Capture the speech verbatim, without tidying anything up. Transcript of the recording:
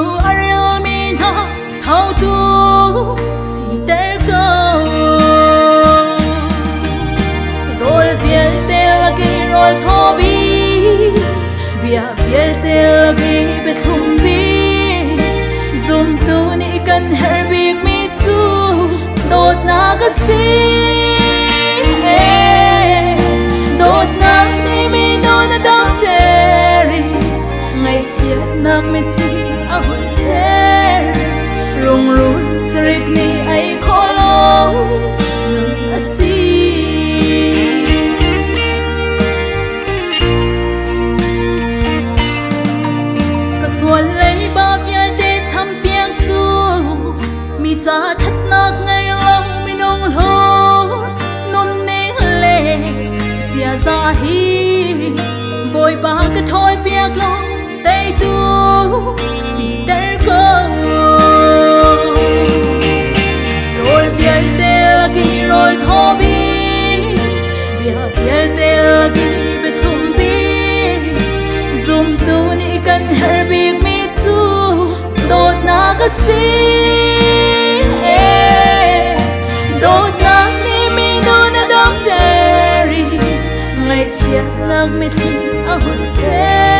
ariel mi na thâu tu si ter go rồi việt tel lagi rồi thô bi bia việt tel lagi bet thum bi zoom tu ni kan herbik mi chu đột na ka si đột na ni mi no na dong teri ngày chiết nak mi ti a hol ter rung run trik ni ai kholo nung asi ka suan lấy ba via de cham piang tu mi cha that nak ngày long mi nong lo non ne le sia za hi boy ba ka thoi piak long tay tu si ter go rồi việt tel lagi rồi thô bi bia việt tel lagi bet thum bi zoom tu ni kan herbik mi chu đột na ka si đột na ni mi no na dom teri ngày chiết nak mi thi a hol te